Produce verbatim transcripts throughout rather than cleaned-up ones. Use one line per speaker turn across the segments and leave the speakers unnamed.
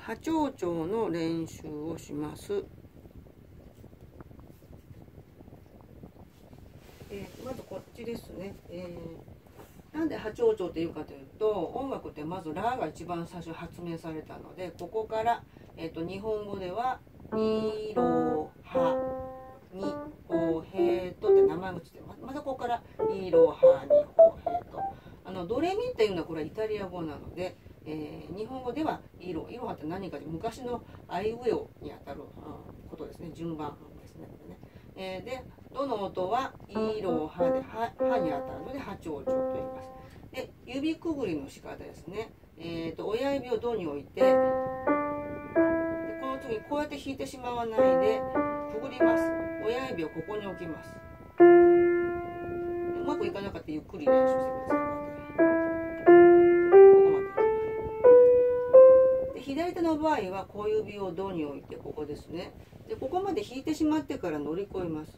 波長長の練習をします。えー、まずこっちですね。えー、なんで波長長っていうかというと、音楽ってまずラが一番最初発明されたので、ここから、えー、と日本語ではイロハニホヘトって名前がついてます。まずここからイロハニホヘト。あのドレミっていうのはこれはイタリア語なので、えー、日本語ではイロイロハって何かで昔のアイウェオにあたる、うん、ことですね。順番ですね。えー、でどの音はイロハでハにあたるので波長長と言います。で指くぐりの仕方ですね。えー、と親指をドに置いて、でこの次こうやって弾いてしまわないでくぐります。親指をここに置きます。うまくいかなかったらゆっくり練習してください。左手の場合は小指をドに置いてここですね。でここまで弾いてしまってから乗り越えます。で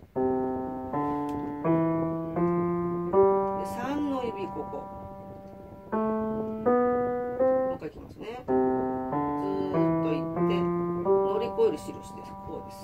さんの指ここ。もう一回いきますね。ずーっといって乗り越える印です。こうです。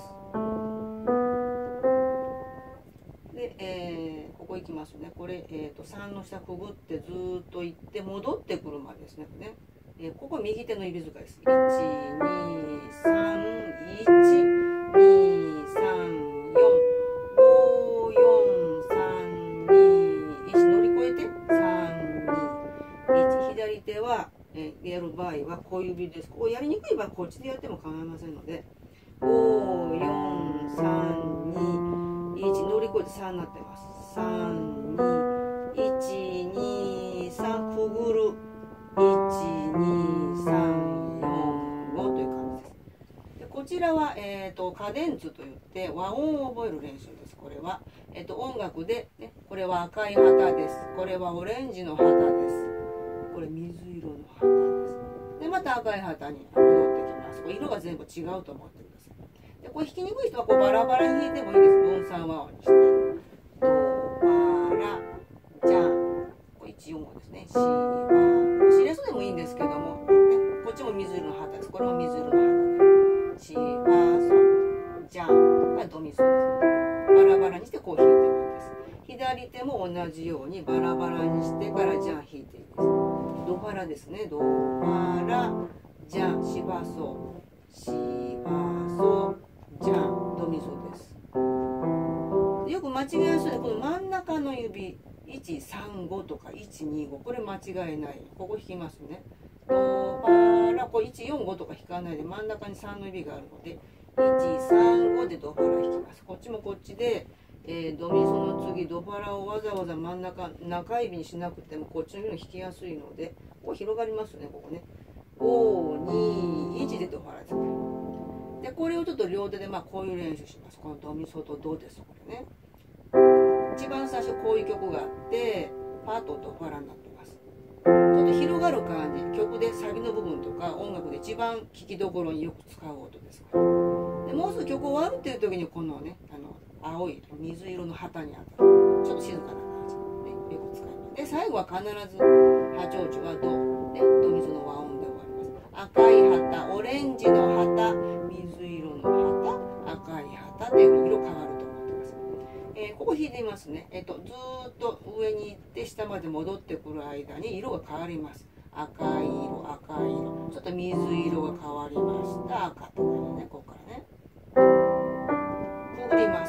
で、えー、ここ行きますね。これ、えー、とさんの下くぐってずーっと行って戻ってくるまでですね。ねえー、ここ右手の指使いです。いち、に、さん、いち、に、さん、よん、ご、よん、さん、に、いち乗り越えてさん、に、いち左手は、えー、やる場合は小指です。ここやりにくい場合はこっちでやっても構いませんのでご、よん、さん、に、いち乗り越えてさんになってます。さん、に、いち、に、さんくぐるいち、に、さん、よん、ごという感じです。でこちらは、えーと、カデンツといって和音を覚える練習です。これは、えーと、音楽で、ね、これは赤い旗です。これはオレンジの旗です。これ水色の旗です。でまた赤い旗に戻ってきます。これ色が全部違うと思ってください。でこれ弾きにくい人はこうバラバラに弾いてもいいです。分散和音にしてドバラジャンこれいち、よん、ごですね。シバシレソでもいいんですけども、ね、こっちも水色の旗です。これも水色の旗でシバソジャンがドミソですね。バラバラにしてこう弾いてもいいです。左手も同じようにバラバラにしてからジャン弾いていいです。ドバラですね。ドバラジャンシバソシバソジャンドミソです。よく間違えやすいのはこの真ん中の指いち、さん、ごとかいち、に、ごこれ間違えない。ここ弾きますね。ドバラこれいち、よん、ごとか弾かないで真ん中にさんの指があるのでいち、さん、ごでドバラ弾きます。こっちもこっちで、えー、ドミソの次ドバラをわざわざ真ん中中指にしなくてもこっちの指の弾きやすいのでこう広がりますね。ここねご、に、いちでドバラですね。でこれをちょっと両手でまあこういう練習します。このドミソとドです。これね一番最初こういう曲があってパートとバラになってます。ちょっと広がる感じ曲でサビの部分とか音楽で一番聴きどころによく使う音ですから。でもうすぐ曲終わるっていう時にこのねあの青い水色の旗に当たるちょっと静かな感じ、ね、よく使います。で最後は必ず波長長はド、ね、ドミソの和音で終わります。赤い旗オレンジの旗水色の旗赤い旗っていうふうに色変わると思ってます。えー、ここ弾いてみますね。えーと、ずーっと上に行って下まで戻ってくる間に色が変わります。赤い色赤い色ちょっと水色が変わりました。赤とかねここからねくぐります。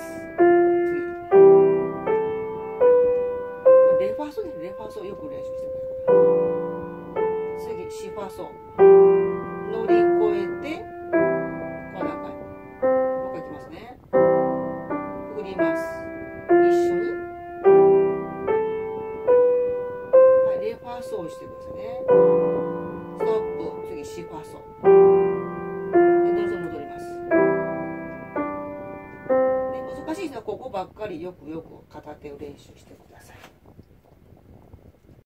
レファソです。レファソよく練習してください。次シファソ乗り越えてこんな感じ。もう一回いきますね。くぐります。一緒に、はい、レファソをしてくださいね。ストップ次シファソでどうぞ戻ります。で難しい人はここばっかりよくよく片手を練習してください。